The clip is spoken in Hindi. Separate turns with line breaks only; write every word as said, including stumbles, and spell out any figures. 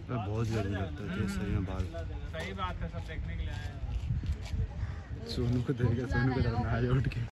बहुत गर्मी लगता है सही में बाल।
सही बात है, सब देखने के लिए आए हैं।
सोनू को देख के सोनू को तरफ नहा उठ के